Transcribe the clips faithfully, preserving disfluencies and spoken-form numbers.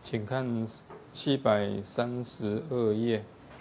请看七百三十二页。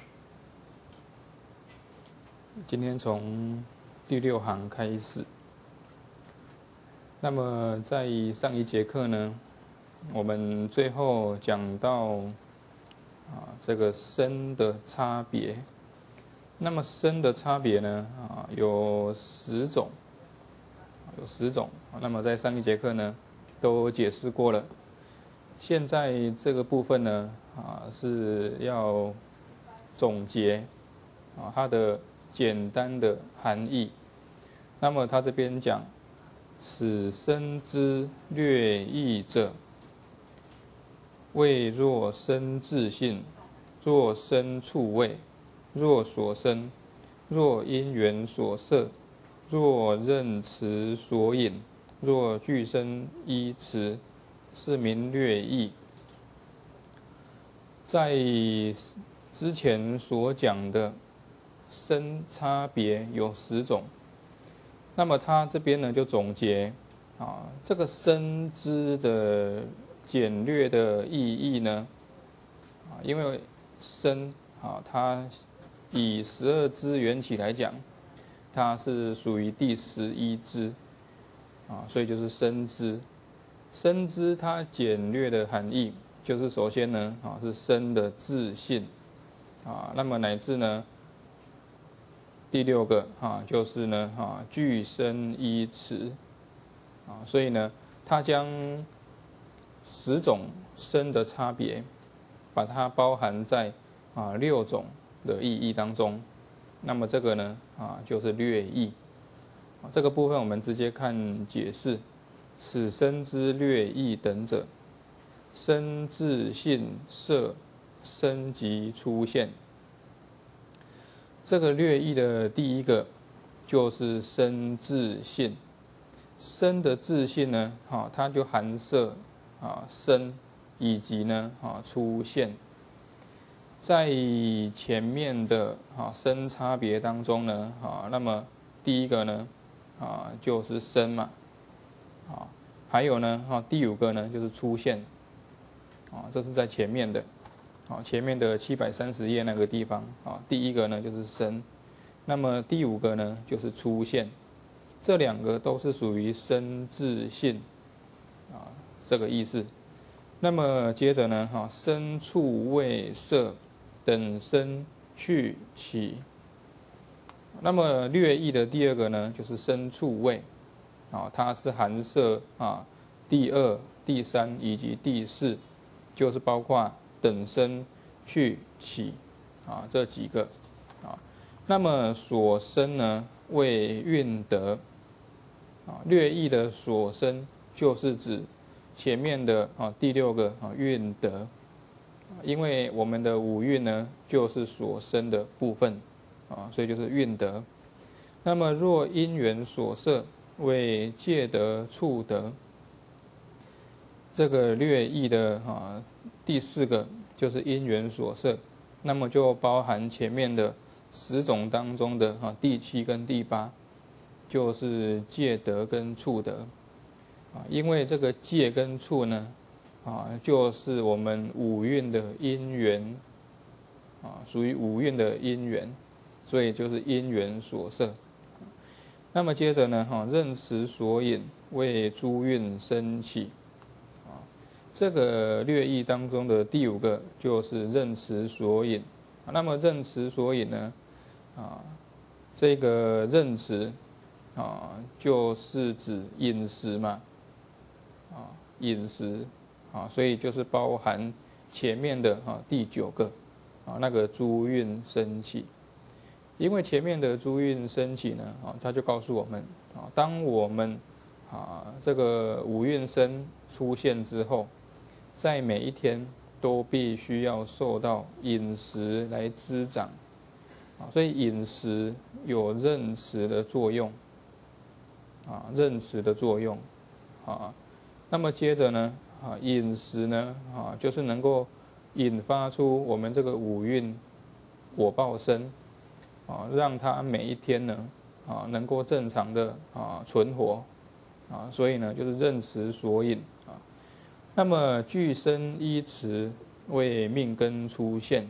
今天从第六行开始。那么在上一节课呢，我们最后讲到啊这个身的差别。那么身的差别呢啊有十种，有十种。那么在上一节课呢都解释过了。现在这个部分呢啊是要总结啊它的简单的含义。那么他这边讲，此身之略异者，谓若身自性，若身处位，若所生，若因缘所摄，若任持所引，若具身依持，是名略异。在之前所讲的身差别有十种，那么他这边呢就总结啊，这个身之的简略的意义呢啊，因为身啊，它以十二支缘起来讲，它是属于第十一支啊，所以就是身支。身支它简略的含义就是首先呢啊是身的自性啊，那么乃至呢第六个啊就是呢啊具身依持啊，所以呢它将十种身的差别把它包含在啊六种的意义当中。那么这个呢啊就是略异。这个部分我们直接看解释。此身之略异等者，身自性摄，身即出现。这个略异的第一个就是身自性。身的自性呢，啊，它就含摄啊身以及呢啊出现。在前面的啊身差别当中呢，啊，那么第一个呢啊就是身嘛。啊，还有呢，啊，第五个呢就是出现，啊，这是在前面的，啊，前面的七百三十页那个地方，啊，第一个呢就是身，那么第五个呢就是出现，这两个都是属于身自性，啊，这个意思。那么接着呢，哈，身处位摄等身去起，那么略异的第二个呢就是身处位。啊，它是含摄啊第二、第三以及第四，就是包括等身、去、起啊这几个啊。那么所生呢为运德啊，略异的所生就是指前面的啊第六个啊运德，因为我们的五蕴呢就是所生的部分啊，所以就是运德。那么若因缘所摄，为戒德处德，这个略异的啊第四个就是因缘所摄，那么就包含前面的十种当中的啊第七跟第八，就是戒德跟处德啊，因为这个戒跟处呢啊就是我们五蕴的因缘啊，属于五蕴的因缘，所以就是因缘所摄。那么接着呢，哈，任持所引为诸蕴生起，啊，这个略异当中的第五个就是任持所引。那么任持所引呢，啊，这个任持啊，就是指饮食嘛，啊，饮食啊，所以就是包含前面的啊第九个啊那个诸蕴生起。因为前面的诸蕴升起呢，啊，他就告诉我们，啊，当我们啊这个五蕴身出现之后，在每一天都必须要受到饮食来滋长，啊，所以饮食有任持的作用，啊，任持的作用，啊，那么接着呢，啊，饮食呢，啊，就是能够引发出我们这个五蕴果报身。啊，让它每一天呢，啊，能够正常的啊存活，啊，所以呢，就是任持所引啊。 那么具身依持为命根出现，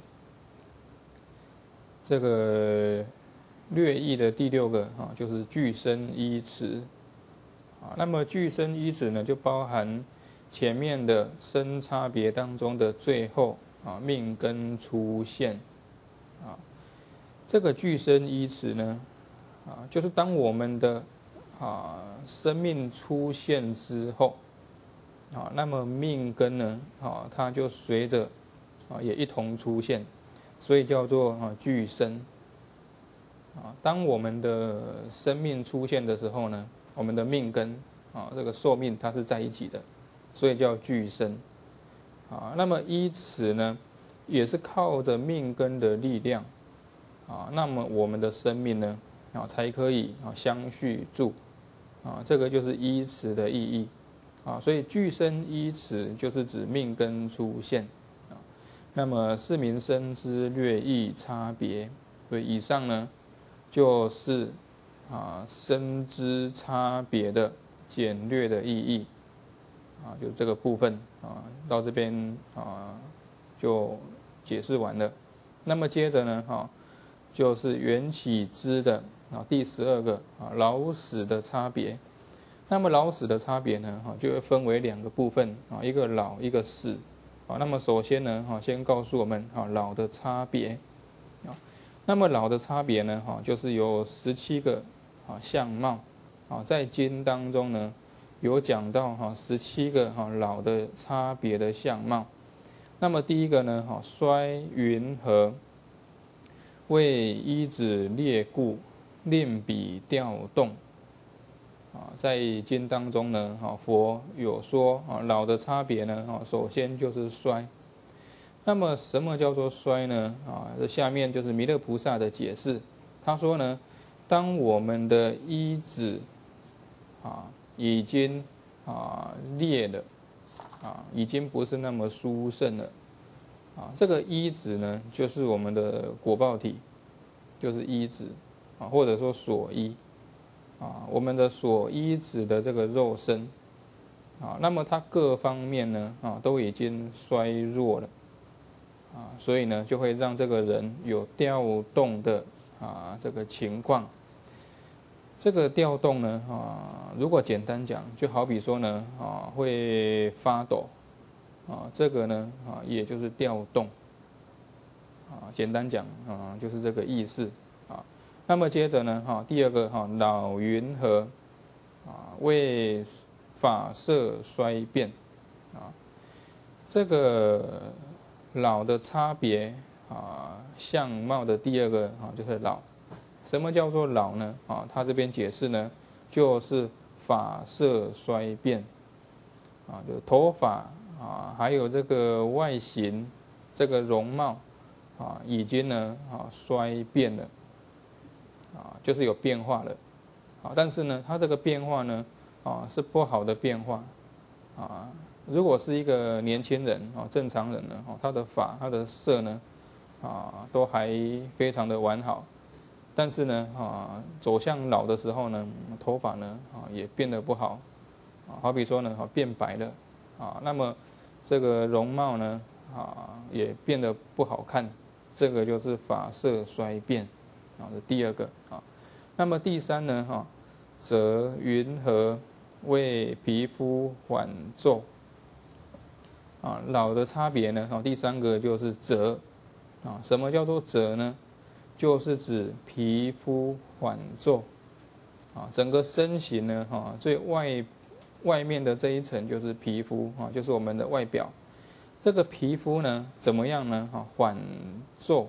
这个略译的第六个啊，就是具身依持啊。那么具身依持呢，就包含前面的身差别当中的最后啊，命根出现啊。这个具身依持呢，啊，就是当我们的啊生命出现之后。啊，那么命根呢？啊，它就随着啊也一同出现，所以叫做啊具身。啊，当我们的生命出现的时候呢，我们的命根啊这个寿命它是在一起的，所以叫具身。啊，那么依此呢，也是靠着命根的力量啊，那么我们的生命呢啊才可以啊相续住啊，这个就是依此的意义。啊，所以具身依持就是指命根出现啊。那么是名生之略异差别，所以以上呢就是啊生之差别的简略的意义啊，就这个部分啊，到这边啊就解释完了。那么接着呢，哈，就是缘起之的啊第十二个啊老死的差别。那么老死的差别呢，哈，就会分为两个部分啊，一个老，一个死啊。那么首先呢，哈，先告诉我们啊老的差别啊。那么老的差别呢，哈，就是有十七个啊相貌啊，在经当中呢有讲到哈十七个哈老的差别的相貌。那么第一个呢，哈衰云和，为依止列故，令彼调动。啊，在经当中呢，哈佛有说啊，老的差别呢，哈首先就是衰。那么什么叫做衰呢？啊，这下面就是弥勒菩萨的解释。他说呢，当我们的依止啊已经啊裂了，啊已经不是那么殊胜了，啊这个依止呢，就是我们的果报体，就是依止啊，或者说所依。啊，我们的所依止的这个肉身，啊，那么它各方面呢，啊，都已经衰弱了，啊，所以呢，就会让这个人有调动的啊这个情况。这个调动呢，啊，如果简单讲，就好比说呢，啊，会发抖，啊，这个呢，啊，也就是调动，啊，简单讲，啊，就是这个意思。那么接着呢，哈，第二个哈，老云和，啊，为法色衰变，啊，这个老的差别啊，相貌的第二个啊，就是老。什么叫做老呢？啊，他这边解释呢，就是发色衰变，啊，就头发啊，还有这个外形，这个容貌啊，已经呢啊衰变了。啊，就是有变化了，啊，但是呢，它这个变化呢，啊，是不好的变化，啊，如果是一个年轻人啊，正常人呢，啊，他的发、他的色呢，啊，都还非常的完好，但是呢，啊，走向老的时候呢，头发呢，啊，也变得不好，啊，好比说呢，啊，变白了，啊，那么这个容貌呢，啊，也变得不好看，这个就是发色衰变。啊，这第二个啊，那么第三呢，哈，则云和为皮肤缓皱啊，老的差别呢，哈，第三个就是则啊，什么叫做则呢？就是指皮肤缓皱啊，整个身形呢，哈，最外外面的这一层就是皮肤啊，就是我们的外表，这个皮肤呢，怎么样呢？哈，缓皱。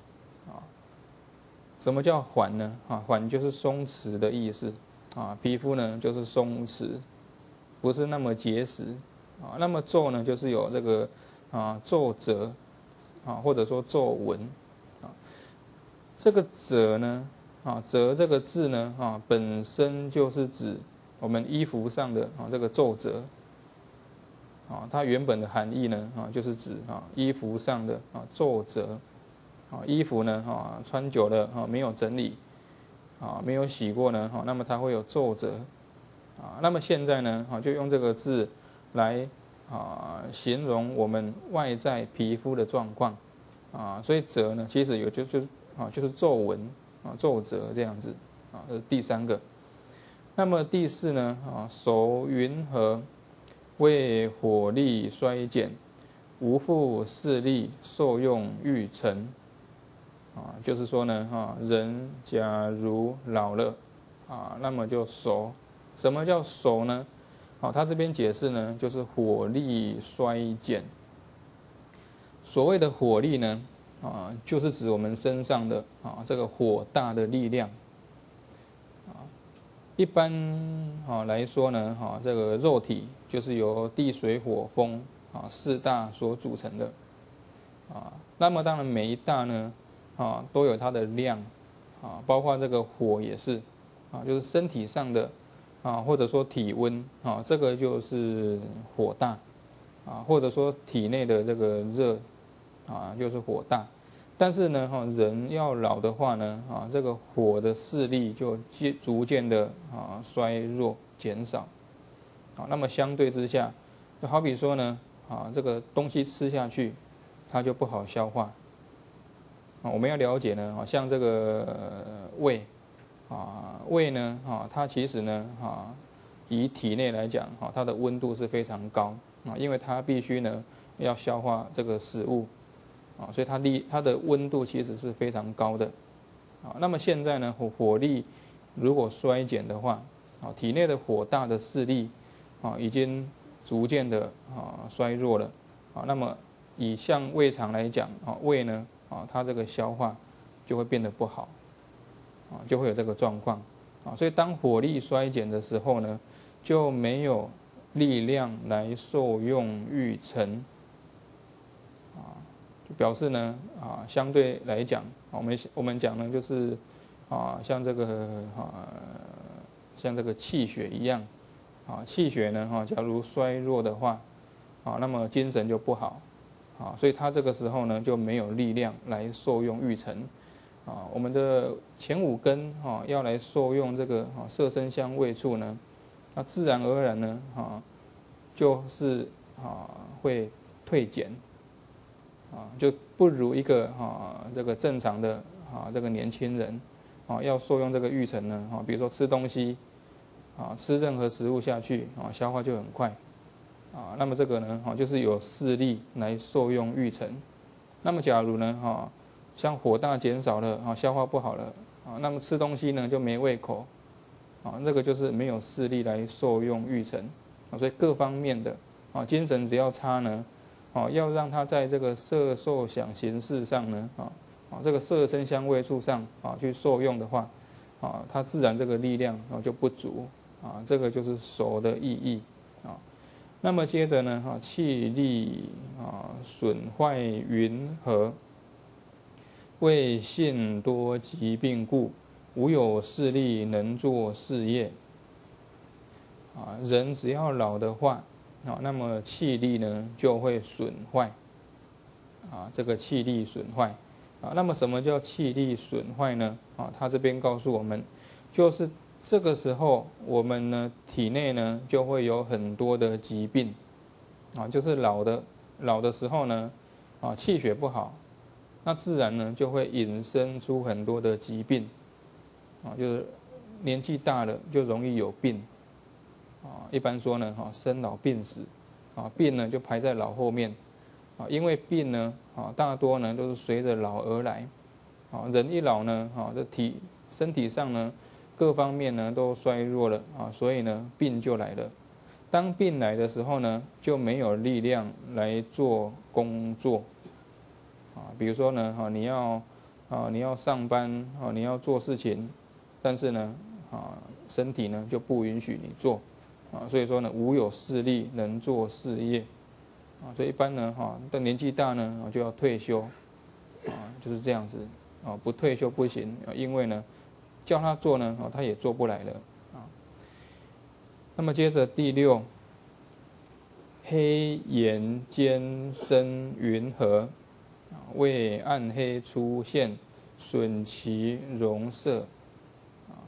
什么叫缓呢？啊，缓就是松弛的意思，啊，皮肤呢就是松弛，不是那么结实，啊，那么皱呢就是有这个啊皱褶，啊或者说皱纹，啊，这个褶呢，啊褶这个字呢，啊本身就是指我们衣服上的啊这个皱褶，啊它原本的含义呢，啊就是指啊衣服上的啊皱褶。啊，衣服呢，哈，穿久了哈，没有整理，啊，没有洗过呢，哈，那么它会有皱褶，啊，那么现在呢，哈，就用这个字来啊形容我们外在皮肤的状况啊，所以褶呢其实有就就是啊就是皱纹啊皱褶这样子啊，这是第三个。那么第四呢啊手云和，为火力衰减，无复视力，受用欲成。啊，就是说呢，哈，人假如老了，啊，那么就熟。什么叫熟呢？好，他这边解释呢，就是火力衰减。所谓的火力呢，啊，就是指我们身上的啊这个火大的力量。啊，一般啊来说呢，哈，这个肉体就是由地水火风啊四大所组成的。啊，那么当然每一大呢，啊，都有它的量，啊，包括这个火也是，啊，就是身体上的，啊，或者说体温，啊，这个就是火大，啊，或者说体内的这个热，啊，就是火大。但是呢，哈，人要老的话呢，啊，这个火的势力就渐逐渐的啊衰弱减少，啊，那么相对之下，就好比说呢，啊，这个东西吃下去，它就不好消化。啊，我们要了解呢，像这个胃，啊，胃呢，哈，它其实呢，哈，以体内来讲，哈，它的温度是非常高啊，因为它必须呢要消化这个食物，啊，所以它力它的温度其实是非常高的，啊，那么现在呢，火火力如果衰减的话，啊，体内的火大的势力，啊，已经逐渐的啊衰弱了，啊，那么以像胃肠来讲，啊，胃呢。啊，它这个消化就会变得不好，啊，就会有这个状况，啊，所以当火力衰减的时候呢，就没有力量来受用欲成，啊，就表示呢，啊，相对来讲，我们我们讲呢，就是啊，像这个啊，像这个气血一样，啊，气血呢，哈，假如衰弱的话，啊，那么精神就不好。啊，所以他这个时候呢就没有力量来受用欲成，啊，我们的前五根啊要来受用这个啊色声香味触呢，那自然而然呢啊就是啊会退减，啊就不如一个啊这个正常的啊这个年轻人啊要受用这个欲成呢啊，比如说吃东西啊吃任何食物下去啊消化就很快。啊，那么这个呢，哈，就是有势力来受用欲成。那么假如呢，哈，像火大减少了，啊，消化不好了，啊，那么吃东西呢就没胃口，啊，这个就是没有势力来受用欲成。啊，所以各方面的，啊，精神只要差呢，啊，要让他在这个色受想行识上呢，啊，啊，这个色声香味触上，啊，去受用的话，啊，他自然这个力量啊就不足，啊，这个就是熟的意义，啊。那么接着呢，哈，气力啊损坏云和，为性多疾病故，无有势力能做事业。啊，人只要老的话，啊，那么气力呢就会损坏。啊，这个气力损坏，啊，那么什么叫气力损坏呢？啊，他这边告诉我们，就是。这个时候，我们呢体内呢就会有很多的疾病，啊，就是老的老的时候呢，啊气血不好，那自然呢就会引申出很多的疾病，啊，就是年纪大了就容易有病，啊，一般说呢，哈生老病死，啊病呢就排在老后面，啊因为病呢，啊大多呢都是随着老而来，啊人一老呢，啊这体身体上呢。各方面呢都衰弱了啊，所以呢病就来了。当病来的时候呢，就没有力量来做工作啊。比如说呢，哈你要啊你要上班啊，你要做事情，但是呢啊身体呢就不允许你做啊，所以说呢无有势力能做事业啊，所以一般呢哈到年纪大呢就要退休啊，就是这样子啊，不退休不行，因为呢。叫他做呢，他也做不来了啊。那么接着第六，黑岩间生云和，为暗黑出现，损其容色。啊，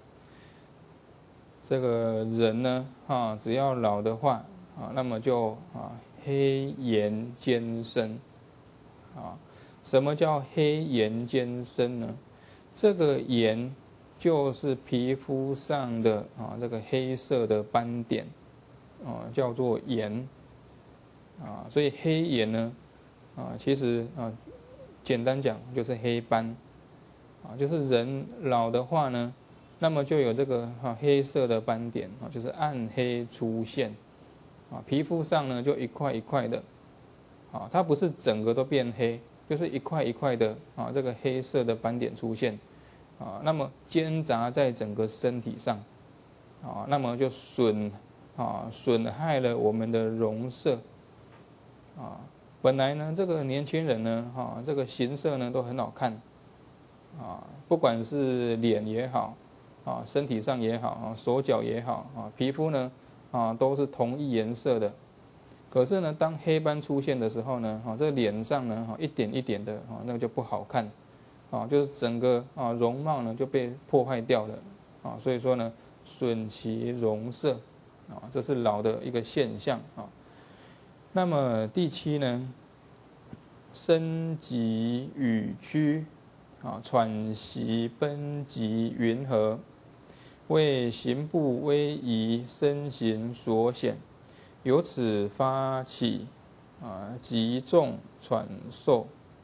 这个人呢，啊，只要老的话，啊，那么就啊黑眼兼生啊。什么叫黑眼兼生呢？这个眼就是皮肤上的啊这个黑色的斑点啊，叫做眼啊。所以黑眼呢啊，其实啊简单讲就是黑斑啊，就是人老的话呢，那么就有这个啊黑色的斑点啊，就是暗黑出现啊，皮肤上呢就一块一块的啊，它不是整个都变黑，就是一块一块的啊这个黑色的斑点出现啊，那么兼杂在整个身体上啊，那么就损啊损害了我们的容色啊。本来呢，这个年轻人呢，哈、啊，这个形色呢都很好看，啊，不管是脸也好，啊，身体上也好，啊，手脚也好，啊，皮肤呢，啊，都是同一颜色的。可是呢，当黑斑出现的时候呢，啊，这个脸上呢，哈，一点一点的，啊，那个就不好看，啊，就是整个啊容貌呢就被破坏掉了，啊，所以说呢，损其容色，啊，这是老的一个现象啊。那么第七呢，身疾语屈，啊，喘息奔疾云何？为行步危仪，身形所显，由此发起，啊，急重喘嗽。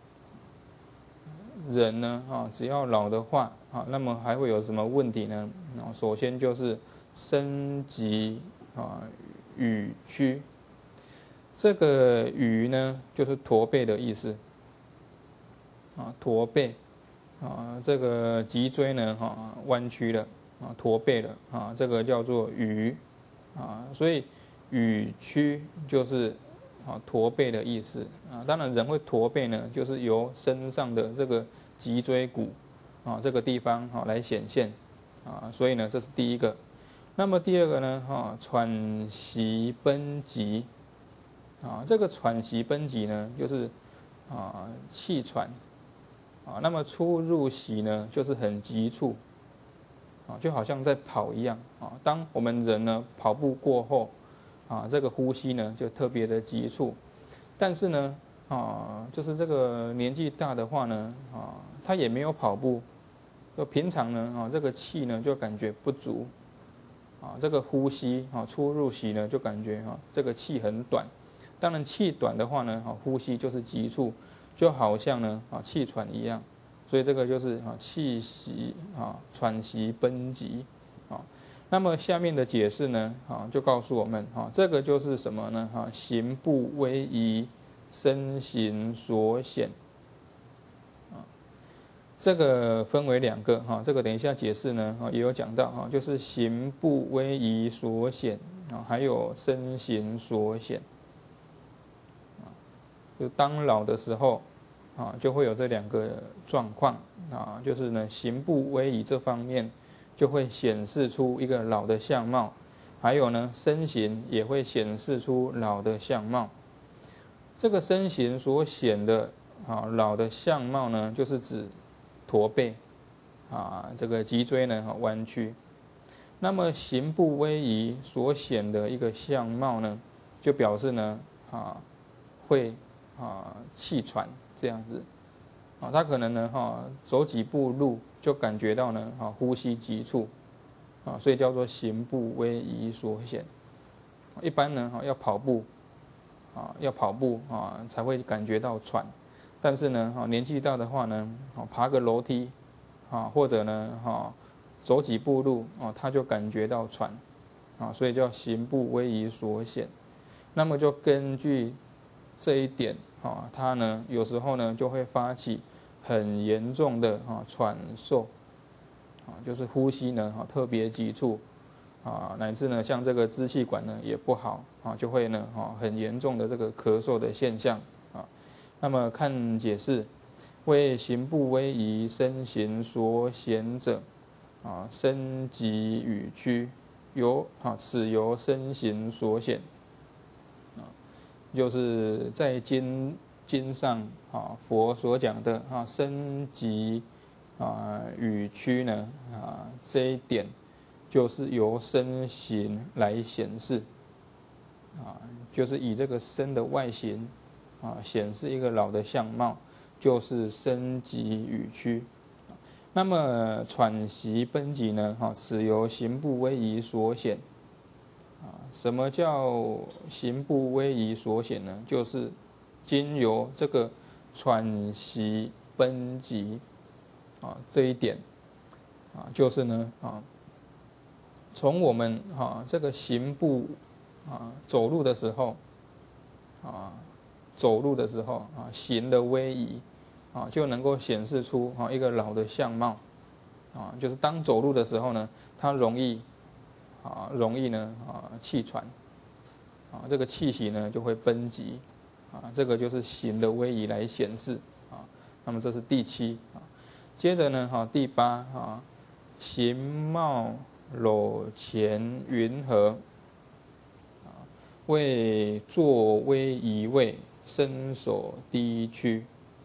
人呢，啊，只要老的话，啊，那么还会有什么问题呢？啊，首先就是身疾，啊，语屈。这个语呢，就是驼背的意思啊，驼背啊，这个脊椎呢，哈，弯曲了啊，驼背了啊，这个叫做语啊，所以语屈就是啊驼背的意思啊。当然，人会驼背呢，就是由身上的这个脊椎骨啊这个地方啊来显现啊，所以呢，这是第一个。那么第二个呢，哈，喘息奔疾。啊，这个喘息奔疾呢，就是啊气喘啊，那么出入息呢，就是很急促啊，就好像在跑一样啊。当我们人呢跑步过后啊，这个呼吸呢就特别的急促，但是呢啊，就是这个年纪大的话呢啊，他也没有跑步，就平常呢啊，这个气呢就感觉不足啊，这个呼吸啊出入息呢就感觉啊这个气很短。当然，气短的话呢，哈，呼吸就是急促，就好像呢，啊，气喘一样，所以这个就是啊，气息啊，喘息奔疾，啊，那么下面的解释呢，啊，就告诉我们，啊，这个就是什么呢？哈，行步危仪，身形所显，啊，这个分为两个，哈，这个等一下解释呢，啊，也有讲到，哈，就是行步危仪所显，啊，还有身形所显。就当老的时候，啊，就会有这两个状况啊，就是呢，行步危仪这方面就会显示出一个老的相貌，还有呢，身形也会显示出老的相貌。这个身形所显的啊老的相貌呢，就是指驼背啊，这个脊椎呢弯曲。那么行步危仪所显的一个相貌呢，就表示呢啊会。啊，气喘这样子，啊，他可能呢，哈，走几步路就感觉到呢，哈，呼吸急促，啊，所以叫做行步危仪所显。一般呢，哈，要跑步，啊，要跑步啊，才会感觉到喘。但是呢，哈，年纪大的话呢，啊，爬个楼梯，啊，或者呢，哈，走几步路，啊，他就感觉到喘，啊，所以叫行步危仪所显。那么就根据这一点啊，他呢有时候呢就会发起很严重的啊喘嗽啊，就是呼吸呢啊特别急促啊，乃至呢像这个支气管呢也不好啊，就会呢啊很严重的这个咳嗽的现象啊。那么看解释，为行步危仪，身形所显者啊，身疾语屈，由啊此由身形所显。就是在经经上啊，佛所讲的啊，身疾啊语屈呢啊，这一点就是由身形来显示啊，就是以这个身的外形啊显示一个老的相貌，就是身疾语躯。那么喘息奔疾呢？哈，此由行步威仪所显。啊，什么叫行步威仪所显呢？就是经由这个喘息奔疾啊这一点啊，就是呢啊，从我们啊这个行步啊走路的时候啊，走路的时候啊行的威仪啊，就能够显示出啊一个老的相貌啊，就是当走路的时候呢，它容易啊容易呢啊气喘啊，这个气息呢就会奔疾啊，这个就是行的威仪来显示啊。那么这是第七啊，接着呢哈第八啊，形貌裸前云和啊，为坐威仪位，身手低屈。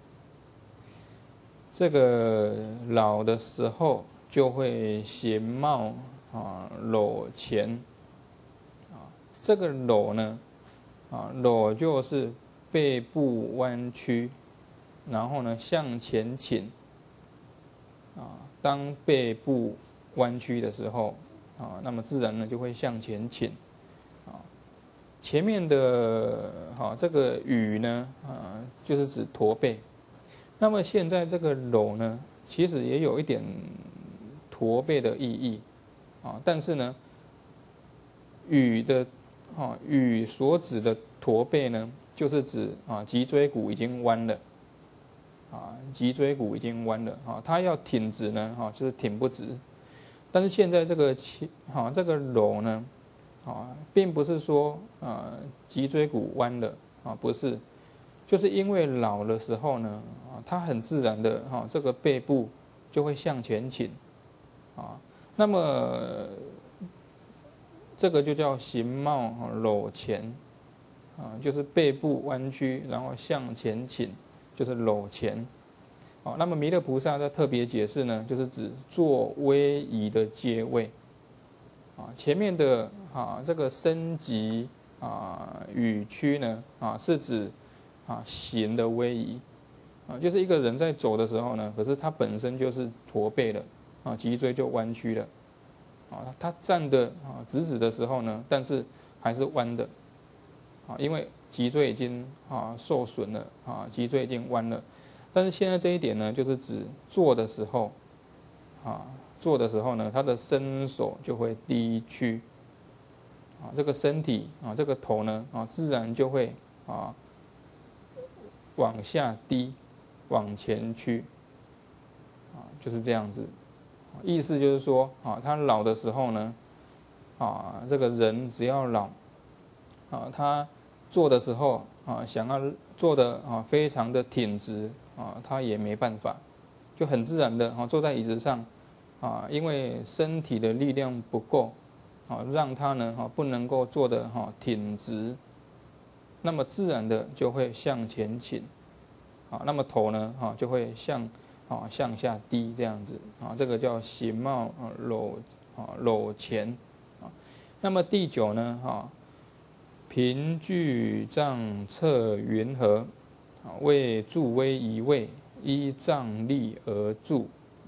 这个老的时候就会形貌啊裸前啊，这个裸呢啊裸就是背部弯曲，然后呢向前倾啊，当背部弯曲的时候啊，那么自然呢就会向前倾啊。前面的哈这个羽呢啊，就是指驼背。那么现在这个裸呢，其实也有一点驼背的意义啊，但是呢，羽的啊羽所指的驼背呢，就是指啊脊椎骨已经弯了啊，脊椎骨已经弯了啊，它要挺直呢哈，就是挺不直。但是现在这个哈这个裸呢啊，并不是说啊脊椎骨弯了啊，不是。就是因为老的时候呢，啊，它很自然的哈，这个背部就会向前倾，啊，那么这个就叫形貌裸前，啊，就是背部弯曲，然后向前倾，就是裸前，啊，那么弥勒菩萨在特别解释呢，就是指坐威仪的阶位，啊，前面的啊这个身疾啊语区呢，啊是指啊，行的威仪啊，就是一个人在走的时候呢，可是他本身就是驼背了啊，脊椎就弯曲了啊，他站的啊直直的时候呢，但是还是弯的啊，因为脊椎已经啊受损了啊，脊椎已经弯了。但是现在这一点呢，就是指坐的时候啊，坐的时候呢，他的身手就会低屈啊，这个身体啊，这个头呢啊，自然就会啊。往下低，往前屈，啊，就是这样子。意思就是说，啊，他老的时候呢，啊，这个人只要老，啊，他做的时候啊，想要做的啊非常的挺直啊，他也没办法，就很自然的啊坐在椅子上，啊，因为身体的力量不够，啊，让他呢啊不能够做的哈挺直。那么自然的就会向前倾，啊，那么头呢，啊，就会向啊向下低这样子，啊，这个叫形貌啊裸啊裸前，啊，那么第九呢，啊，平具丈侧云和，啊，为助威仪位，依丈力而住。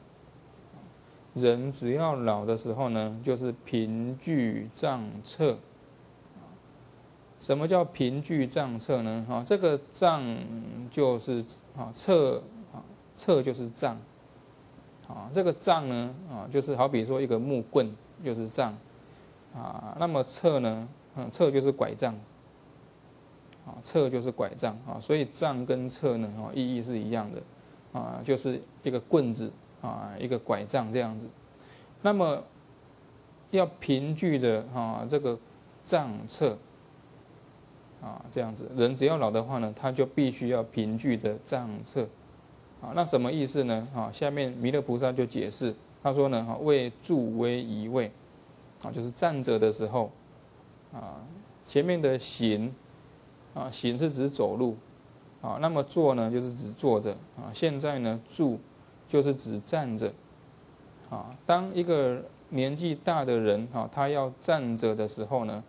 人只要老的时候呢，就是平具丈侧。什么叫平具丈侧呢？哈，这个丈就是啊侧啊侧就是丈，啊这个丈呢啊就是好比说一个木棍就是丈，啊那么侧呢，嗯侧就是拐杖，啊侧就是拐杖啊，所以丈跟侧呢啊意义是一样的，啊就是一个棍子啊一个拐杖这样子，那么要平具的啊这个丈侧。啊，这样子，人只要老的话呢，他就必须要平具的丈侧，啊，那什么意思呢？啊，下面弥勒菩萨就解释，他说呢，哈，为助威仪位，啊，就是站着的时候，啊，前面的行，啊，行是指走路，啊，那么坐呢，就是指坐着，啊，现在呢，住就是指站着，啊，当一个年纪大的人，哈，他要站着的时候呢。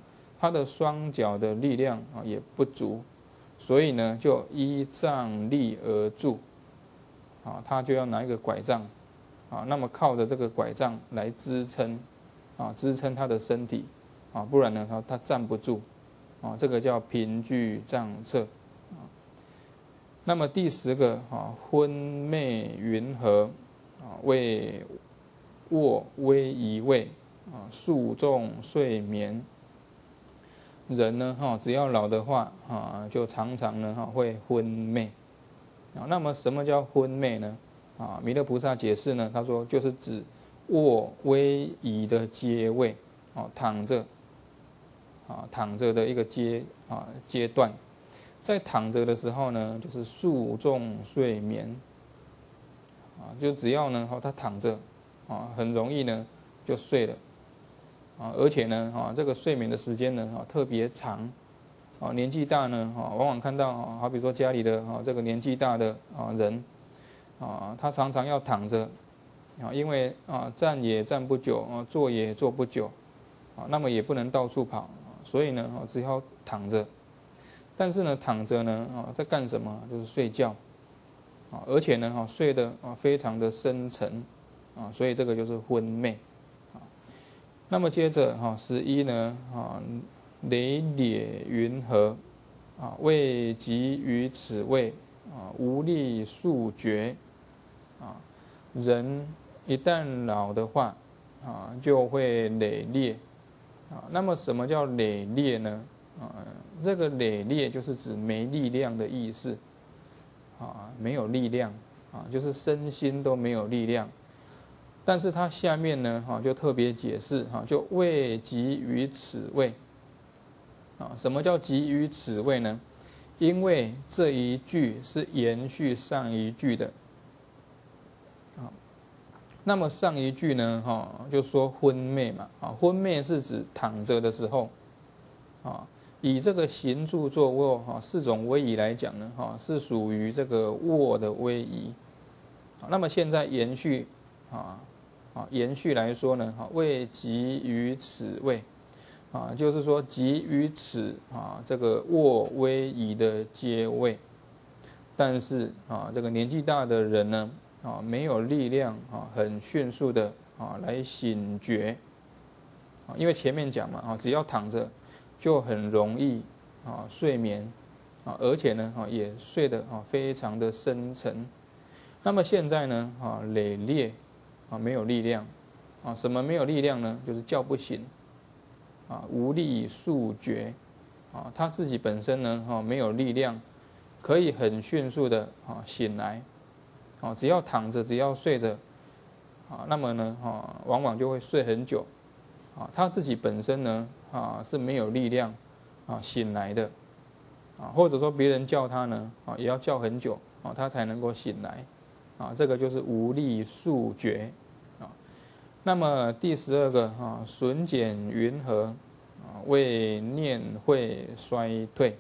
他的双脚的力量啊也不足，所以呢就依杖力而住，啊，他就要拿一个拐杖，啊，那么靠着这个拐杖来支撑，啊，支撑他的身体，啊，不然呢他他站不住，啊，这个叫凭据杖策。那么第十个啊，昏昧云和啊，为卧微移位啊，宿重睡眠。人呢哈，只要老的话啊，就常常呢哈会昏昧啊。那么什么叫昏昧呢？啊，弥勒菩萨解释呢，他说就是指卧微移的阶位啊，躺着啊，躺着的一个阶啊阶段。在躺着的时候呢，就是宿重睡眠，啊，就只要呢，他躺着，啊，很容易呢就睡了，啊，而且呢，啊，这个睡眠的时间呢，啊，特别长，啊，年纪大呢，啊，往往看到，啊，好比说家里的啊这个年纪大的啊人，啊，他常常要躺着，啊，因为啊站也站不久，啊坐也坐不久，啊，那么也不能到处跑，所以呢，啊只好躺着。但是呢，躺着呢，啊，在干什么？就是睡觉，啊，而且呢，哈，睡得啊非常的深沉，啊，所以这个就是昏昧，啊。那么接着哈，十一呢，啊，累裂云和，啊，未及于此位，啊，无力速决，啊，人一旦老的话，啊，就会累裂，啊，那么什么叫累裂呢？啊，这个累裂就是指没力量的意思，啊，没有力量，啊，就是身心都没有力量。但是它下面呢，哈，就特别解释，哈，就未及于此位，啊，什么叫及于此位呢？因为这一句是延续上一句的，啊，那么上一句呢，哈，就说昏昧嘛，啊，昏昧是指躺着的时候，啊。以这个行住坐卧哈四种位移来讲呢，哈是属于这个卧的位移。那么现在延续啊啊延续来说呢，哈未及于此位啊，就是说及于此啊这个卧位移的阶位。但是啊这个年纪大的人呢啊没有力量啊很迅速的啊来醒觉啊，因为前面讲嘛啊只要躺着。就很容易啊睡眠啊，而且呢啊也睡得啊非常的深沉。那么现在呢啊累裂啊没有力量啊，什么没有力量呢？就是叫不醒啊，无力速决啊，他自己本身呢啊没有力量，可以很迅速的啊醒来啊，只要躺着，只要睡着啊，那么呢啊往往就会睡很久。啊，他自己本身呢，啊是没有力量，啊醒来的，啊或者说别人叫他呢，啊也要叫很久，啊他才能够醒来，啊这个就是无力速决，啊。那么第十二个啊，损减云和，啊为念会衰退。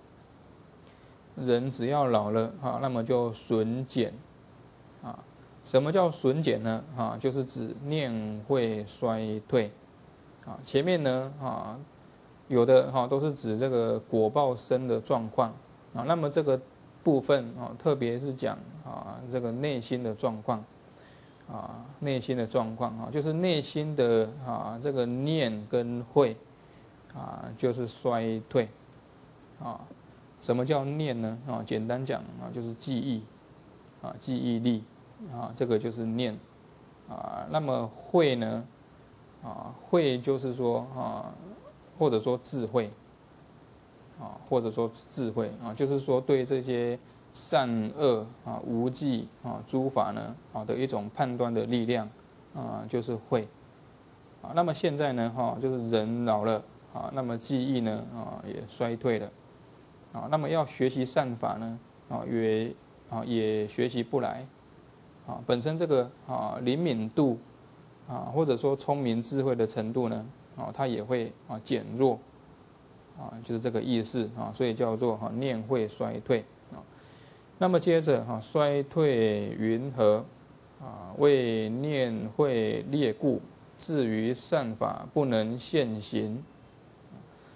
人只要老了，啊那么就损减，啊什么叫损减呢？啊就是指念会衰退。啊，前面呢啊，有的哈都是指这个果报生的状况啊，那么这个部分啊，特别是讲啊这个内心的状况啊，内心的状况啊，就是内心的啊这个念跟会啊，就是衰退啊。什么叫念呢？啊，简单讲啊，就是记忆啊，记忆力啊，这个就是念啊。那么会呢？啊，慧就是说啊，或者说智慧，啊，或者说智慧啊，就是说对这些善恶啊、无记啊、诸法呢啊的一种判断的力量啊，就是慧啊。那么现在呢哈，就是人老了啊，那么记忆呢啊也衰退了啊，那么要学习善法呢啊也啊也学习不来啊，本身这个啊灵敏度。啊，或者说聪明智慧的程度呢，啊，它也会啊减弱，啊，就是这个意思啊，所以叫做哈念会衰退啊。那么接着哈衰退云和啊，为念会劣故，至于善法不能现行。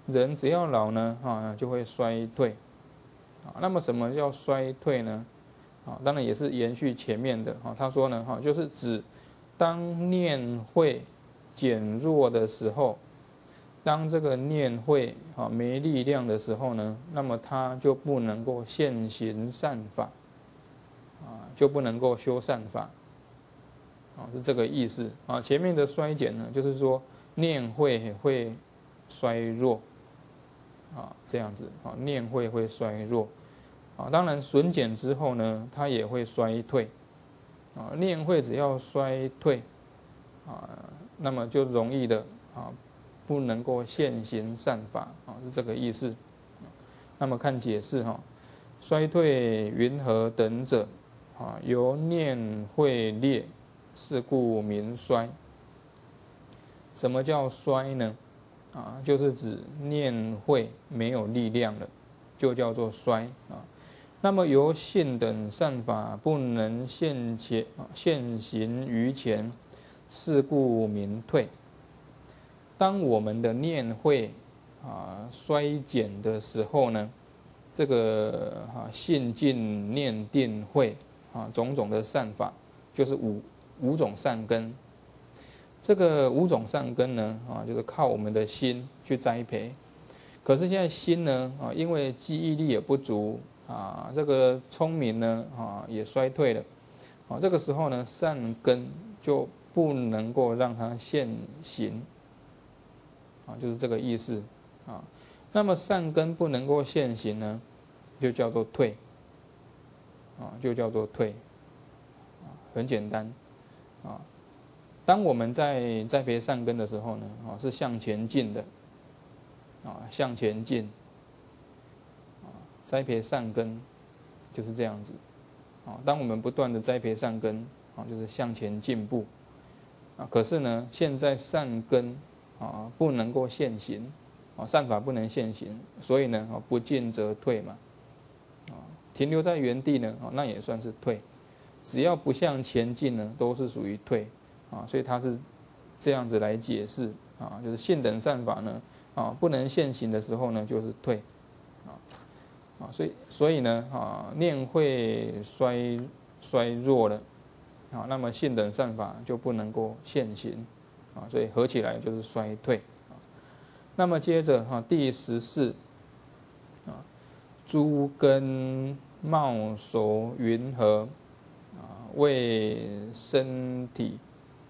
人只要老呢，啊，就会衰退。啊，那么什么叫衰退呢？啊，当然也是延续前面的。啊，他说呢，哈，就是指当念慧减弱的时候，当这个念慧啊没力量的时候呢，那么他就不能够现行善法，啊，就不能够修善法。啊，是这个意思。啊，前面的衰减呢，就是说念慧会衰弱。啊，这样子。啊，念慧会衰弱。啊，当然损减之后呢，它也会衰退。啊，念慧只要衰退，啊，那么就容易的啊，不能够现行善法。啊，是这个意思。那么看解释哈，衰退云何等者？啊，由念慧劣，是故名衰。什么叫衰呢？啊，就是指念慧没有力量了，就叫做衰啊。那么由信等善法不能现前现行于前，是故名退。当我们的念慧啊衰减的时候呢，这个啊信进念定慧啊种种的善法，就是五五种善根。这个五种善根呢，啊，就是靠我们的心去栽培。可是现在心呢，啊，因为记忆力也不足，啊，这个聪明呢，啊，也衰退了，啊，这个时候呢，善根就不能够让它现行，啊，就是这个意思，啊，那么善根不能够现行呢，就叫做退，啊，就叫做退，啊，很简单，啊。当我们在栽培善根的时候呢，啊，是向前进的，啊，向前进，啊，栽培善根就是这样子，啊，当我们不断的栽培善根，啊，就是向前进步，啊，可是呢，现在善根啊不能够现行，啊，善法不能现行，所以呢，啊，不进则退嘛，啊，停留在原地呢，啊，那也算是退，只要不向前进呢，都是属于退。啊，所以他是这样子来解释啊，就是信等善法呢，啊，不能现行的时候呢，就是退，啊，啊，所以所以呢，啊，念慧衰衰弱了，啊，那么信等善法就不能够现行，啊，所以合起来就是衰退，啊，那么接着哈，第十四，啊，诸根貌熟云何？啊，为身体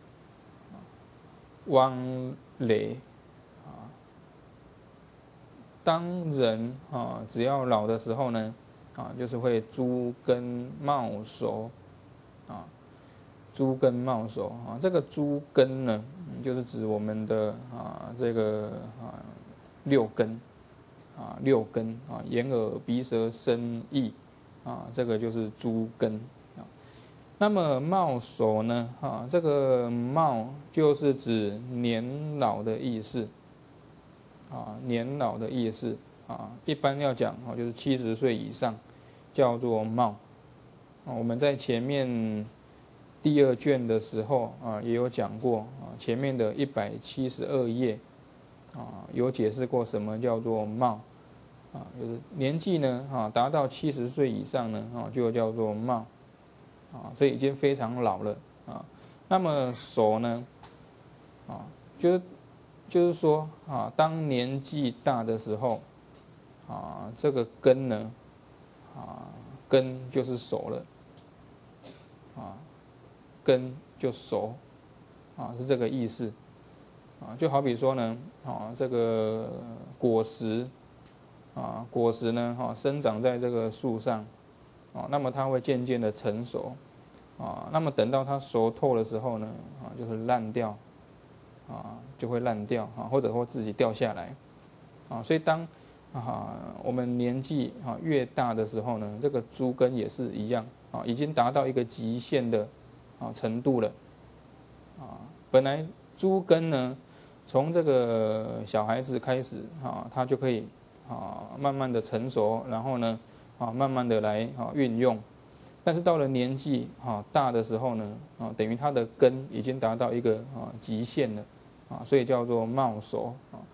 汪累啊，当人啊只要老的时候呢，啊就是会诸根貌熟，啊诸根貌熟啊，这个诸根呢，就是指我们的啊这个啊六根啊六根啊眼耳鼻舌身意啊，这个就是诸根。那么貌熟呢？啊，这个貌就是指年老的意思，啊，年老的意思啊，一般要讲啊，就是七十岁以上，叫做貌。啊，我们在前面第二卷的时候啊，也有讲过啊，前面的一百七十二页啊，有解释过什么叫做貌，啊，就是年纪呢啊，达到七十岁以上呢啊，就叫做貌。啊，所以已经非常老了啊。那么熟呢？啊，就是就是说啊，当年纪大的时候，啊，这个根呢，啊，根就是熟了，啊，根就熟，啊，是这个意思。啊，就好比说呢，啊，这个果实，啊，果实呢，哈，生长在这个树上。啊，那么它会渐渐的成熟，啊，那么等到它熟透的时候呢，啊，就会烂掉，啊，就会烂掉，啊，或者会自己掉下来，啊，所以当啊我们年纪啊越大的时候呢，这个诸根也是一样，啊，已经达到一个极限的啊程度了，啊，本来诸根呢，从这个小孩子开始，啊，他就可以啊慢慢的成熟，然后呢。啊，慢慢的来啊运用，但是到了年纪啊大的时候呢，啊等于它的根已经达到一个啊极限了，啊所以叫做貌熟啊。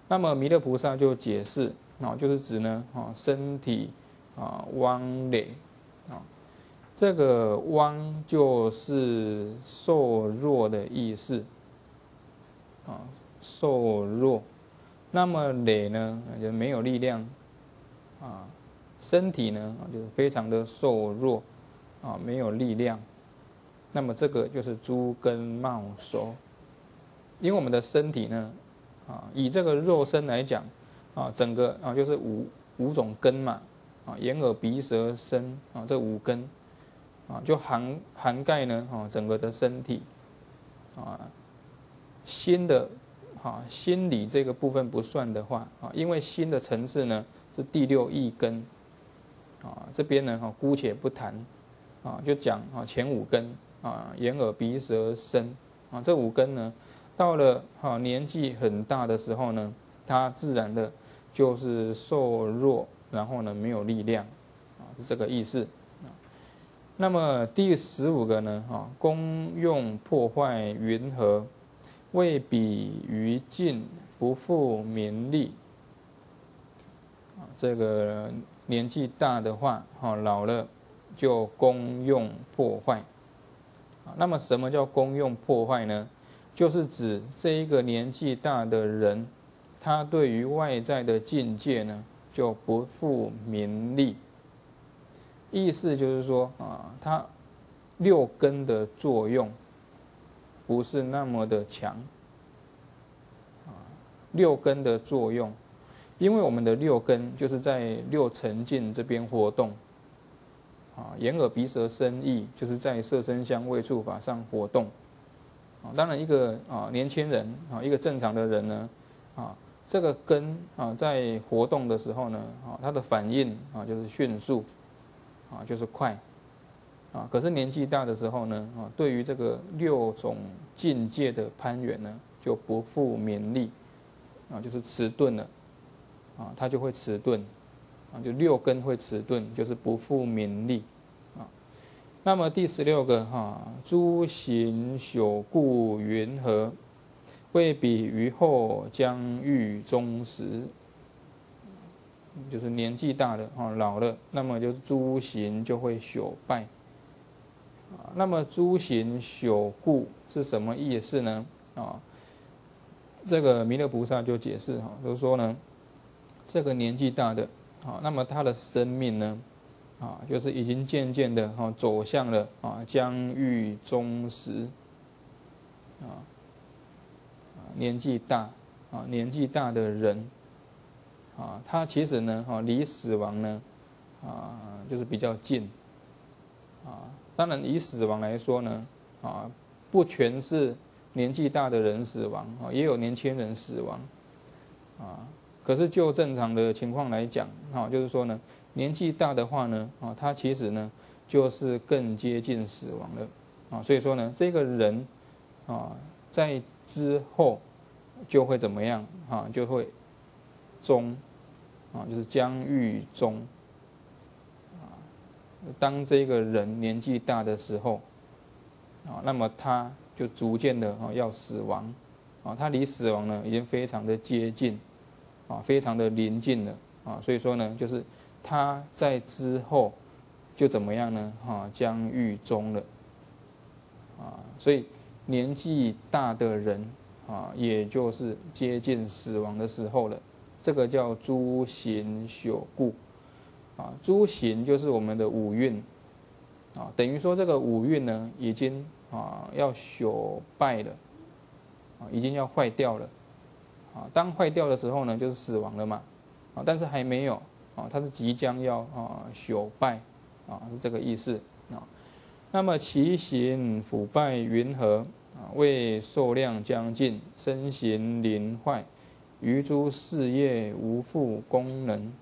那么弥勒菩萨就解释啊，就是指呢啊身体啊汪羸啊，这个汪就是瘦弱的意思啊，瘦弱。那么羸呢，就没有力量啊，身体呢就是非常的瘦弱啊，没有力量。那么这个就是诸根冒熟，因为我们的身体呢，啊，以这个肉身来讲，啊，整个啊就是五五种根嘛，啊，眼耳鼻舌身啊这五根，啊就涵涵盖呢，啊整个的身体，啊，心的，啊心理这个部分不算的话，啊，因为心的层次呢是第六意根，啊这边呢，哈姑且不谈，啊就讲啊前五根。啊，眼耳鼻舌身啊，这五根呢，到了啊年纪很大的时候呢，它自然的就是瘦弱，然后呢没有力量，啊是这个意思。那么第十五个呢，啊功用破坏云何？未比于尽，不复名利。啊，这个年纪大的话，啊老了就功用破坏。那么什么叫功用破坏呢？就是指这一个年纪大的人，他对于外在的境界呢，就不复名利。意思就是说啊，他六根的作用不是那么的强。啊，六根的作用，因为我们的六根就是在六尘境这边活动。啊，眼耳鼻舌身意就是在色声香味触法上活动。啊，当然一个啊年轻人啊，一个正常的人呢，啊这个根啊在活动的时候呢，啊它的反应啊就是迅速，啊就是快。啊，可是年纪大的时候呢，啊对于这个六种境界的攀缘呢，就不复名利，啊就是迟钝了，啊它就会迟钝。啊，就六根会迟钝，就是不复名利，啊。那么第十六个哈，诸行朽故云何？未比于后将欲终时，就是年纪大了啊，老了，那么就诸行就会朽败。啊，那么诸行朽故是什么意思呢？啊，这个弥勒菩萨就解释哈，就是说呢，这个年纪大的。啊，那么他的生命呢，啊，就是已经渐渐的哈走向了啊将欲终时，啊，年纪大，啊年纪大的人，啊，他其实呢，哈离死亡呢，啊就是比较近，啊，当然以死亡来说呢，啊不全是年纪大的人死亡，啊也有年轻人死亡，啊。可是就正常的情况来讲，啊，就是说呢，年纪大的话呢，啊，他其实呢就是更接近死亡了，啊，所以说呢，这个人，啊，在之后就会怎么样，啊，就会终，啊，就是将欲终，啊，当这个人年纪大的时候，啊，那么他就逐渐的啊要死亡，啊，他离死亡呢已经非常的接近。啊，非常的临近了啊，所以说呢，就是他在之后就怎么样呢？哈、啊，将欲终了啊，所以年纪大的人啊，也就是接近死亡的时候了。这个叫诸行朽故啊，诸行就是我们的五蕴啊，等于说这个五蕴呢，已经啊要朽败了啊，已经要坏掉了。啊，当坏掉的时候呢，就是死亡了嘛，啊，但是还没有，啊，它是即将要啊朽败，啊，是这个意思啊。那么其行腐败云何？啊，为寿量将尽，身形临坏，余诸事业无复功能。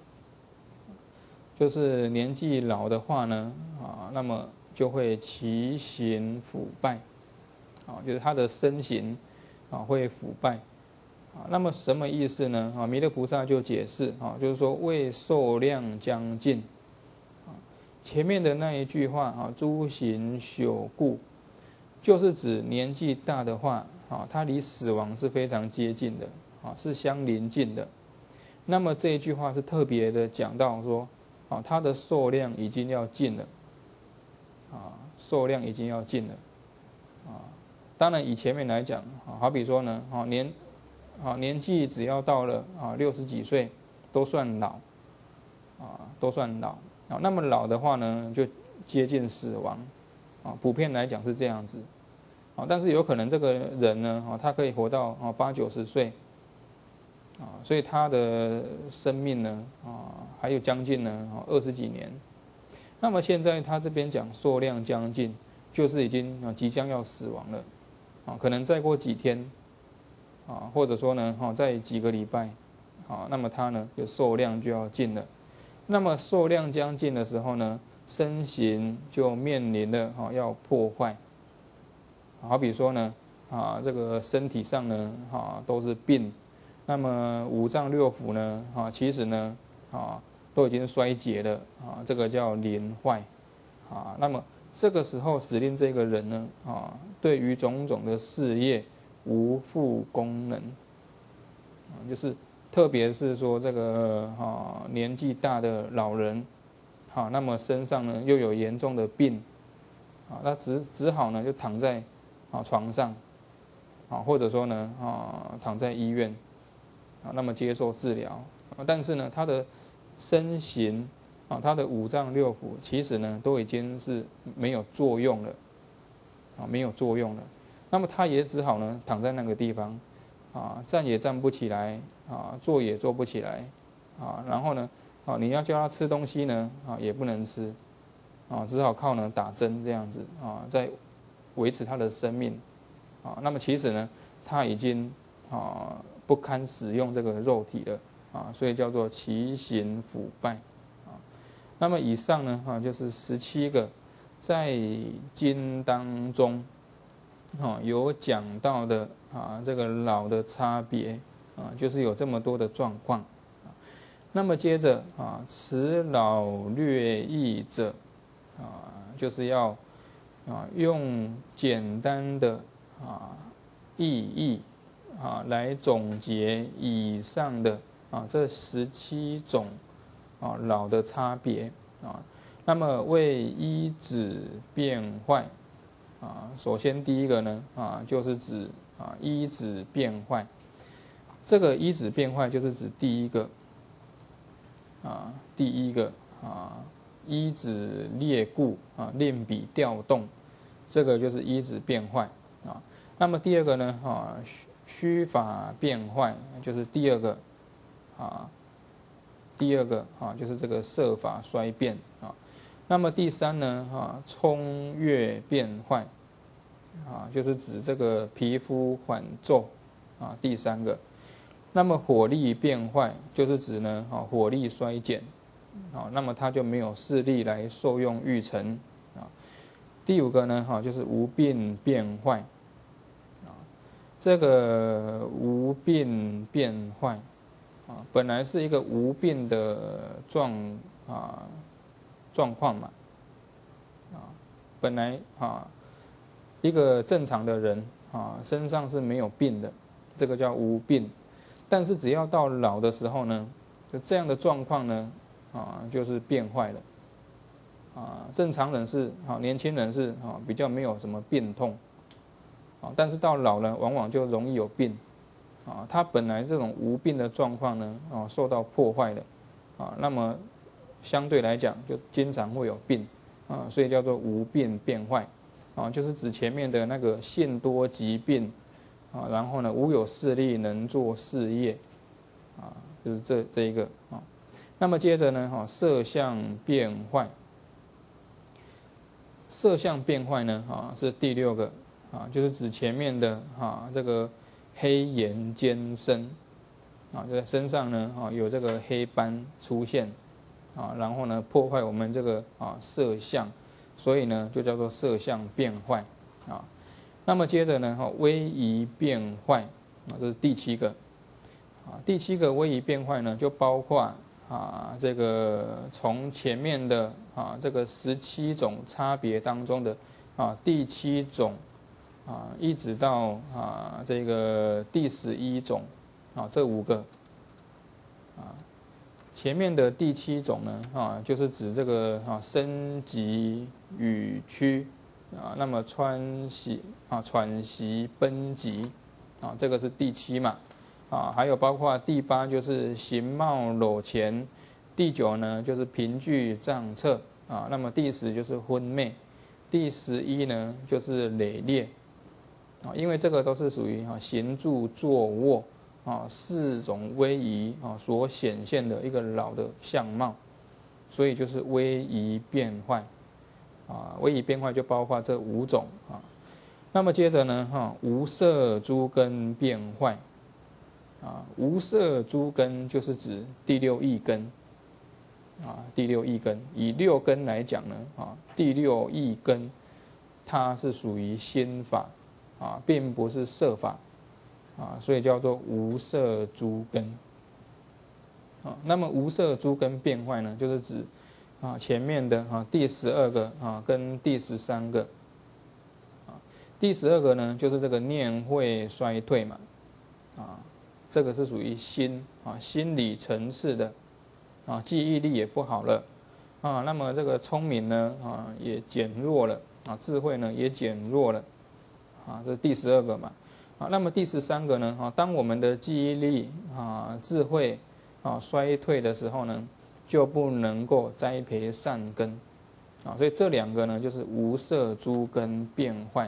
就是年纪老的话呢，啊，那么就会其行腐败，啊，就是他的身形啊会腐败。啊，那么什么意思呢？啊，弥勒菩萨就解释啊，就是说为寿量将尽，啊，前面的那一句话啊，诸行朽故，就是指年纪大的话，啊，他离死亡是非常接近的， 啊是相邻近的。那么这一句话是特别的讲到说，啊，它的寿量已经要尽了，啊，寿量已经要尽了，啊，当然以前面来讲，啊，好比说呢，啊年，啊年纪只要到了啊六十几岁，都算老，啊都算老，啊那么老的话呢，就接近死亡，啊普遍来讲是这样子，啊但是有可能这个人呢，啊他可以活到啊八九十岁。啊，所以他的生命呢，啊，还有将近呢，二十几年。那么现在他这边讲寿量将近，就是已经啊即将要死亡了，啊，可能再过几天，啊，或者说呢，哈，在几个礼拜，啊，那么他呢，有寿量就要尽了。那么寿量将近的时候呢，身形就面临了哈要破坏。好比说呢，啊，这个身体上呢，哈都是病。那么五脏六腑呢，啊，其实呢，啊，都已经衰竭了，啊，这个叫临坏，啊，那么这个时候使令这个人呢，啊，对于种种的事业无复功能，啊，就是特别是说这个啊年纪大的老人，啊，那么身上呢又有严重的病，啊，那只只好呢就躺在啊床上，啊，或者说呢啊躺在医院。啊，那么接受治疗，但是呢，他的身形啊，他的五脏六腑其实呢都已经是没有作用了，啊，没有作用了。那么他也只好呢躺在那个地方，啊，站也站不起来，啊，坐也坐不起来，啊，然后呢，啊，你要叫他吃东西呢，啊，也不能吃，啊，只好靠呢打针这样子，啊，在维持他的生命，啊，那么其实呢，他已经啊。不堪使用这个肉体了啊，所以叫做其形腐败啊。那么以上呢啊，就是十七个在经当中啊有讲到的啊这个老的差别啊，就是有这么多的状况啊。那么接着啊，此老略易者啊，就是要啊用简单的啊意义。啊，来总结以上的啊这十七种啊老的差别啊。那么为依止变坏啊，首先第一个呢啊就是指啊依止变坏。这个依止变坏就是指第一个啊第一个啊依止列故啊令彼调动，这个就是依止变坏啊。那么第二个呢啊。虚法变坏就是第二个啊，第二个啊就是这个色法衰变啊。那么第三呢啊，冲月变坏啊，就是指这个皮肤缓皱啊。第三个，那么火力变坏就是指呢啊火力衰减啊，那么它就没有势力来受用欲成啊。第五个呢哈就是无病变坏。这个无病变坏啊，本来是一个无病的状啊状况嘛啊，本来啊一个正常的人啊身上是没有病的，这个叫无病。但是只要到老的时候呢，就这样的状况呢啊就是变坏了啊。正常人是啊年轻人是啊比较没有什么病痛。啊，但是到老了，往往就容易有病，啊，他本来这种无病的状况呢，啊，受到破坏了，啊，那么相对来讲就经常会有病，啊，所以叫做无病变坏，啊，就是指前面的那个性多疾病，啊，然后呢无有势力能做事业，啊，就是这这一个啊，那么接着呢，哈，色相变坏，色相变坏呢，啊，是第六个。啊，就是指前面的啊，这个黑眼尖深，啊，就在身上呢，啊，有这个黑斑出现，啊，然后呢，破坏我们这个啊色相，所以呢，就叫做色相变坏，啊，那么接着呢，哈，威仪变坏，啊，这是第七个，啊，第七个威仪变坏呢，就包括啊，这个从前面的啊这个十七种差别当中的啊第七种。啊，一直到啊这个第十一种啊，这五个啊，前面的第七种呢啊，就是指这个啊生疾语屈啊，那么川息啊喘息奔疾啊，这个是第七嘛啊，还有包括第八就是形貌裸前，第九呢就是凭据丈策啊，那么第十就是昏昧，第十一呢就是累劣啊，因为这个都是属于啊行住坐卧啊四种威仪啊所显现的一个老的相貌，所以就是威仪变坏啊，威仪变坏就包括这五种啊。那么接着呢哈，无色诸根变坏啊，无色诸根就是指第六意根啊，第六意根以六根来讲呢啊，第六意根它是属于心法啊，并不是色法啊，所以叫做无色诸根啊。那么无色诸根变坏呢，就是指啊前面的啊第十二个啊跟第十三个啊，第十二个呢就是这个念慧衰退嘛啊。这个是属于心啊，心理层次的啊，记忆力也不好了啊，那么这个聪明呢啊也减弱了啊，智慧呢也减弱了啊，这是第十二个嘛啊，那么第十三个呢啊，当我们的记忆力啊、智慧啊衰退的时候呢，就不能够栽培善根啊，所以这两个呢就是无色诸根变坏。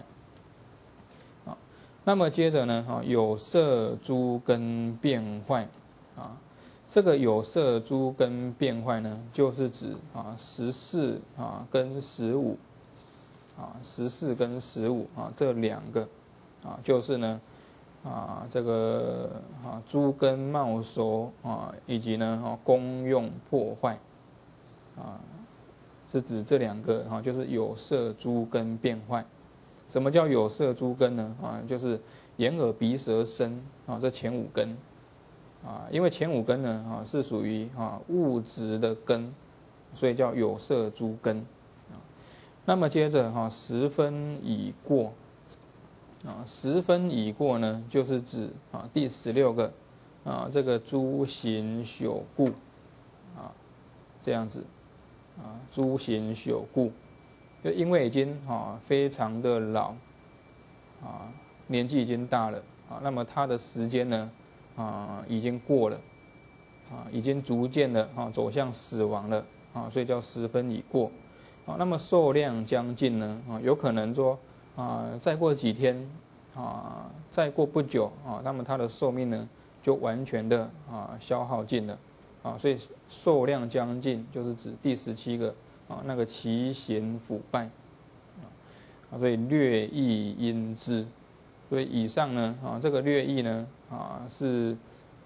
那么接着呢，哈，有色诸根变坏，啊，这个有色诸根变坏呢，就是指啊十四啊跟十五，啊十四跟十五啊这两个，啊就是呢，啊这个啊诸根冒熟啊，以及呢啊功用破坏，啊是指这两个哈，就是有色诸根变坏。什么叫有色诸根呢？啊，就是眼耳鼻舌身啊，这前五根啊，因为前五根呢啊是属于啊物质的根，所以叫有色诸根啊。那么接着哈，十分已过啊，十分已过呢，就是指啊第十六个啊这个诸行朽故啊这样子啊诸行朽故。就因为已经啊非常的老啊，年纪已经大了啊，那么他的时间呢啊已经过了啊，已经逐渐的啊走向死亡了啊，所以叫十分已过啊。那么寿量将尽呢啊，有可能说啊再过几天啊，再过不久啊，那么他的寿命呢就完全的啊消耗尽了啊，所以寿量将尽就是指第十七个。啊，那个其行腐败，啊，所以略易因之，所以以上呢，啊，这个略易呢，啊是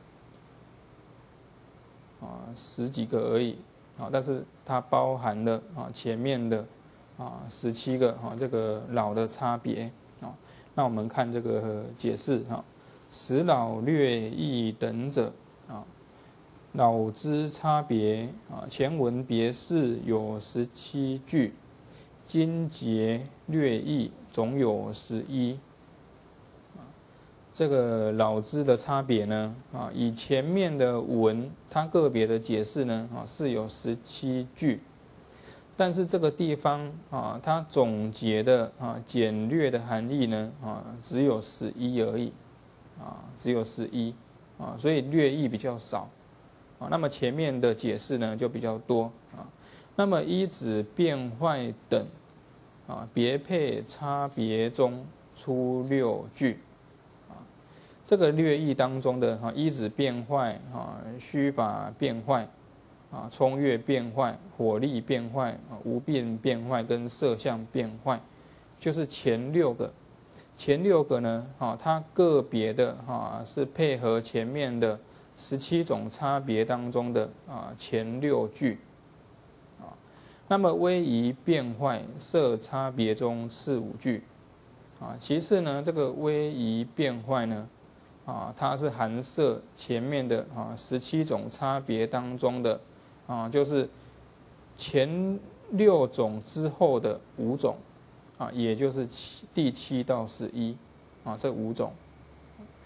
啊十几个而已，啊，但是它包含了啊前面的啊十七个啊这个老的差别，啊，那我们看这个解释啊，使老略易等者，啊。老之差别啊，前文别释有十七句，今节略译总有十一。这个老之的差别呢，啊，以前面的文它个别的解释呢，啊是有十七句，但是这个地方啊，它总结的啊简略的含义呢，啊只有十一而已，啊只有十一，啊所以略译比较少。啊，那么前面的解释呢就比较多啊。那么依止变坏等啊，别配差别中出六句啊。这个略译当中的啊，依止变坏啊，虚法变坏啊，冲越变坏，火力变坏啊，无病变坏跟色相变坏，就是前六个。前六个呢啊，它个别的啊是配合前面的。十七种差别当中的啊前六句啊，那么威仪变坏色差别中次五句啊，其次呢这个威仪变坏呢啊，它是含摄前面的啊十七种差别当中的啊，就是前六种之后的五种啊，也就是七第七到十一啊这五种。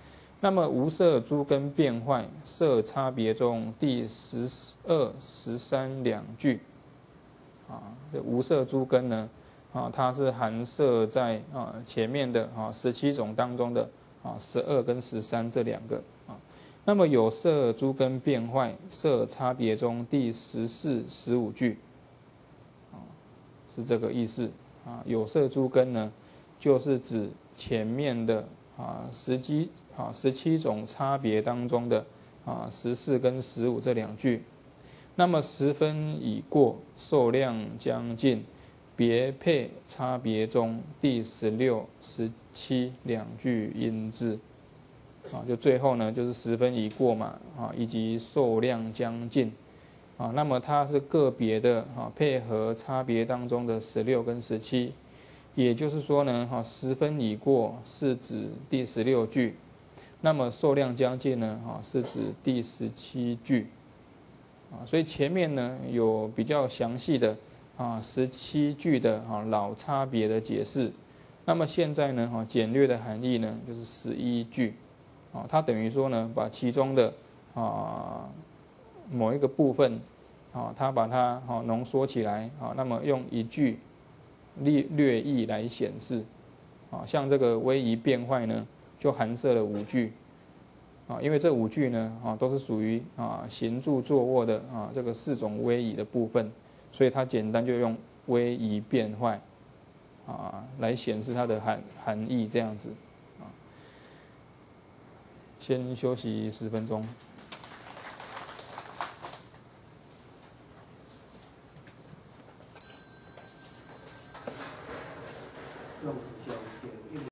那么无色诸根变坏，色差别中第十二、十三两句，啊，这无色诸根呢，啊，它是含摄在啊前面的啊十七种当中的啊十二跟十三这两个啊。那么有色诸根变坏，色差别中第十四、十五句，啊，是这个意思啊。有色诸根呢，就是指前面的啊十七啊十七种差别当中的啊十四跟十五这两句。那么十分已过，受量将尽，别配差别中第十六、十七两句音字。啊，就最后呢，就是十分已过嘛，啊，以及受量将尽，啊，那么它是个别的啊，配合差别当中的十六跟十七，也就是说呢，哈，十分已过是指第十六句，那么受量将尽呢，哈，是指第十七句，啊，所以前面呢有比较详细的啊十七句的啊老差别的解释，那么现在呢，哈，简略的含义呢就是十一句。啊，它等于说呢，把其中的啊某一个部分，啊，它把它啊浓缩起来，啊，那么用一句略略译来显示，啊，像这个威仪变坏呢，就含摄了五句，啊，因为这五句呢，啊，都是属于啊行住坐卧的啊这个四种威仪的部分，所以它简单就用威仪变坏，啊，来显示它的含含义这样子。先休息十分钟。